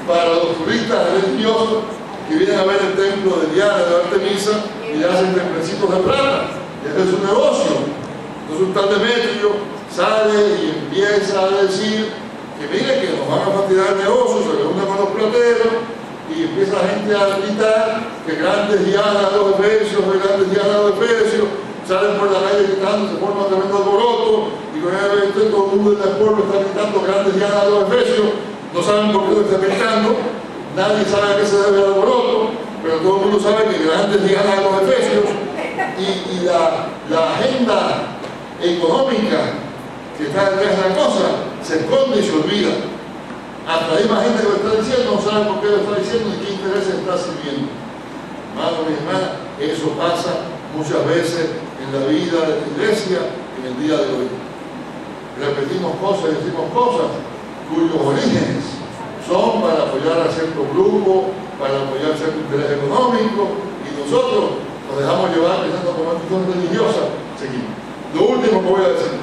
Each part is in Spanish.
para los turistas religiosos que vienen a ver el templo de Diana, de Artemisa, y le hacen templecitos de plata. Y ese es un negocio. Entonces un tal Demetrio sale y empieza a decir que mire que nos van a fastidiar el negocio, se reúnen con los plateros y empieza la gente a gritar que grandes Diana de los Efesios, que grandes Diana de los Efesios, salen por la calle gritando, se forma un tremendo alboroto y con el todo el mundo del pueblo está gritando grandes Diana de los Efesios, no saben por qué lo está gritando, nadie sabe a qué se debe el alboroto, pero todo el mundo sabe que grandes Diana de los Efesios y la agenda económica que está detrás de la cosa se esconde y se olvida. Hasta hay más gente que lo está diciendo, no sabe por qué lo está diciendo ni qué intereses está sirviendo. Hermanos y hermanas, eso pasa muchas veces en la vida de la iglesia en el día de hoy. Repetimos cosas y decimos cosas cuyos orígenes son para apoyar a cierto grupo, para apoyar cierto interés económico, y nosotros nos dejamos llevar pensando como actitud religiosa. Seguimos. Lo último que voy a decir.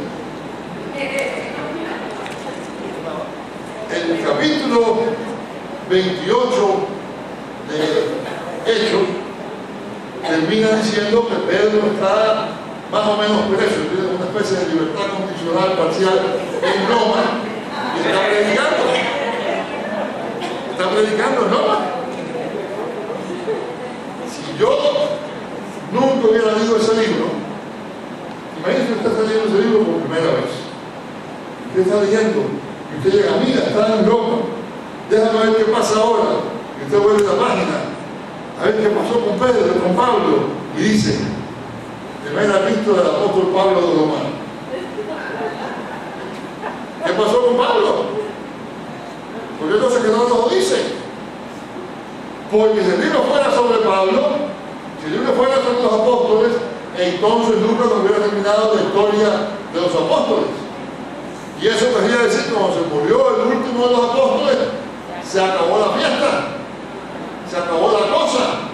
El capítulo 28 de Hechos termina diciendo que Pedro está más o menos preso, tiene una especie de libertad condicional parcial en Roma y está predicando. Está predicando en Roma. Si yo nunca hubiera leído ese libro, imagínese que usted está leyendo ese libro por primera vez. Usted está leyendo y usted llega, mira, está en Roma, déjame ver qué pasa ahora. Y usted vuelve a la página, a ver qué pasó con Pedro, con Pablo, y dice, primera epístola del apóstol Pablo de Roma. ¿Qué pasó con Pablo? Porque entonces que no nos dice. Porque si el libro fuera sobre Pablo, si el libro fuera sobre los apóstoles, entonces nunca nos hubiera terminado la historia de los apóstoles. Y eso quería decir, cuando se murió el último de los apóstoles, se acabó la fiesta, se acabó la cosa.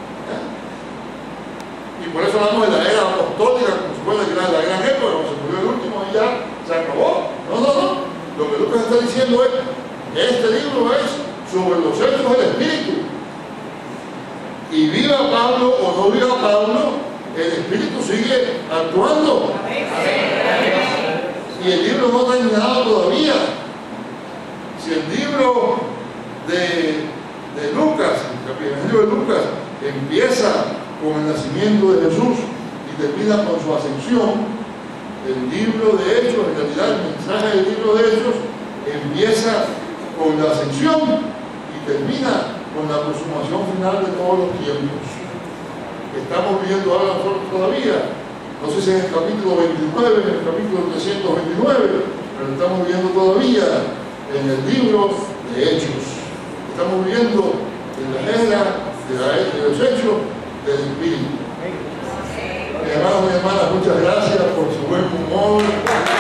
Y por eso hablamos de la era apostólica, como se puede decir, la gran época, cuando se murió el último y ya se acabó. No. Lo que Lucas está diciendo es que este libro es sobre los hechos del Espíritu. Y viva Pablo o no viva Pablo, el Espíritu sigue actuando. Y el libro no ha terminado todavía. Si el libro de Lucas, el Evangelio de Lucas, empieza con el nacimiento de Jesús y termina con su ascensión, el libro de Hechos, en realidad el mensaje del libro de Hechos, empieza con la ascensión y termina con la consumación final de todos los tiempos. Estamos viviendo ahora nosotros todavía, no sé si en el capítulo 29, en el capítulo 329, pero estamos viviendo todavía en el libro de Hechos. Estamos viviendo en la era de los hechos del Espíritu. Hermanos y hermanas, muchas gracias por su buen humor.